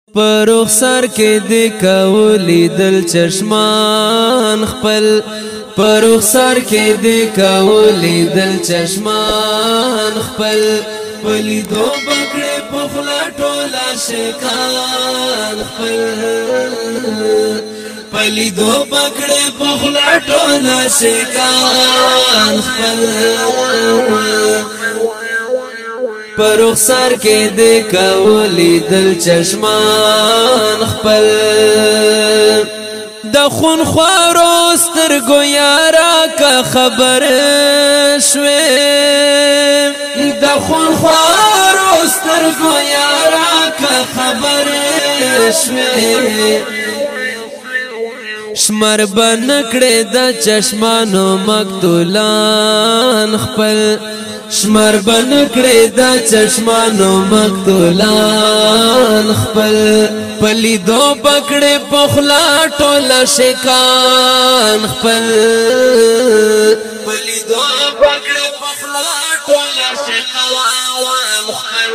پر رخسار کې د کولی دل چشمان خپل پر رخسار کې د کولی دل چشمان خپل پلی دو بکړې پخلا ټولا شکان خپل پلی دو بکړې پخلا ټولا شکان خپل پر رخسار کې د کولی دل چشمان خپل د خون خوارو سترګو یارا کا خبر شوي د خون خوارو سترګو یارا کا خبر شوي شمر بنکړې د چشمانو مقتولان خپل شمر بنکړې د چشمانو مقتولان خپل پلی دو پکړې پخلا ټولا شکان خپل پلی دو پکړې پخلا ټولا شکان خپل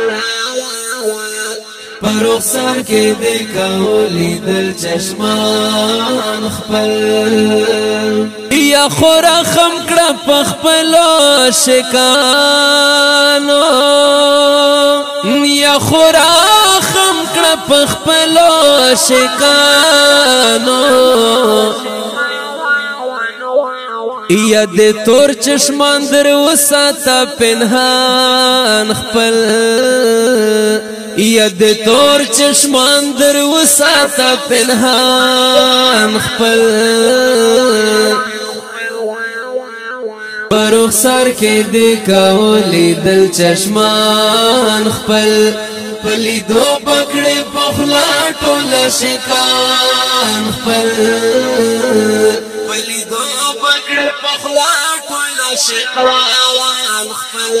پر رخسار کې د کولی دل چشمان خپل یا خورا خم کړه پخپلو شکانو یا خورا خم کړه پخپلو شکانو یا د تور چشمان در وساته پنهان خپل یا د تور چشمان در وساته پنهان خپل پر رخسار کې د کولی دل چشمان خپل پلی دو پکړې پخلا ټولا شکان خپل پلی دو پکړې پخلا ټولا شکان خپل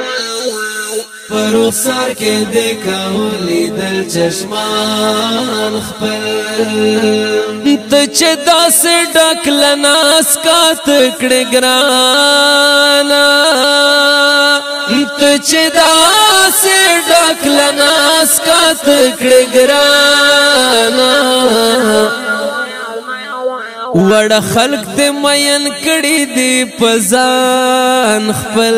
پر رخسار کې د کولی دل چشمان خپل ته چې داسې ډک لناس کات کړې ګرانا ته چې داسې ډک لناس کات کړې ګرانا وړ خلق ته مین کړي دی پزان خپل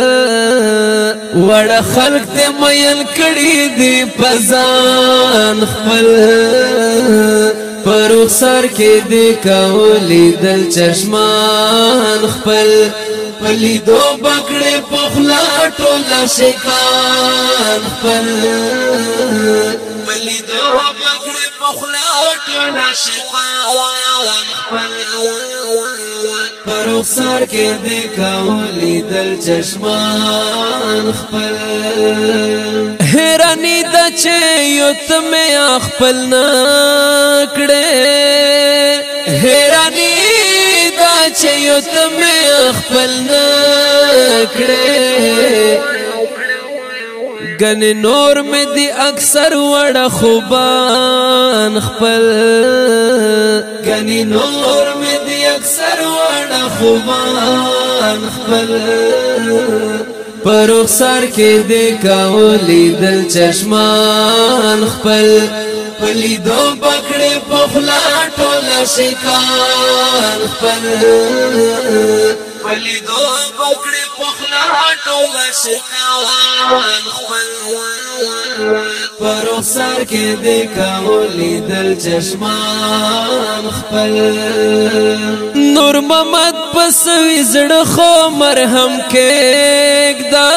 وړ خلق ته مین کړي دی پزان خپل پر رخسار کې د کولی دل چشمان خپل پلی دو بکړې پخلا ټولا شکان خپل پلی دو بکړې پخلا ټولا شکان خپل پر رخسار کې د کولی دل چشمان خپل حیرانی د چې یو تمه خپل نکړې حیرانی د چې یو تمه خپل نکړې گن نور میں دی اکثر وڑا خوبان خپل گنی نور میں دی اکثر وڑا خوبان خپل پر رخسار کې د کولی دل چشمان خپل پلی دو پکړې پخلا ټولا شکان خپل پلی دو پکړې پخلا ټولا شکان خپل پر رخسار کې د کولی دل چشمان خپل نور محمد پس وزړه خو مرهم کېږدا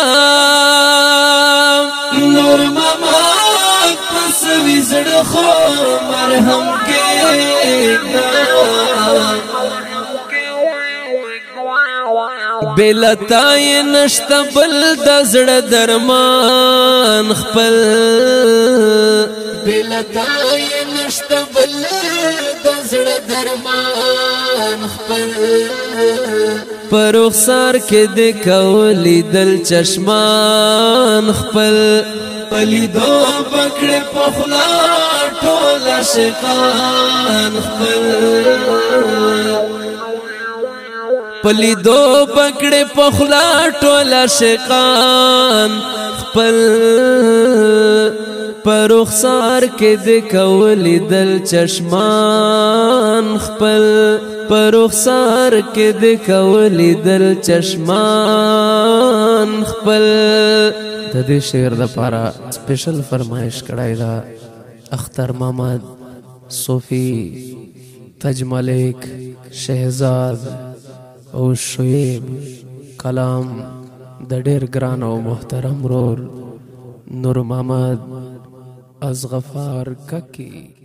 نور محمد پس وزړه خو مرهم کېږدا بلتای نشته بل د زړه درمان خپل بلتای نشته بل د زړه درمان خپل پر رخسار کې د کولی دل چشمان خپل پلی دو پکړې پخلا ټولا شکان خپل پلی دو پکڑے پخلا ټولا شقان خپل پر رخسار کې د کولی دل چشمان خپل پر رخسار کې د کولی دل چشمان خپل. د دې شعر لپاره سپیشل فرمایش کړای دا اختر محمد صوفی تج ملک شہزاد او شعیب کلام د ډیر ګران او محترم رور نور محمد از غفار ککی.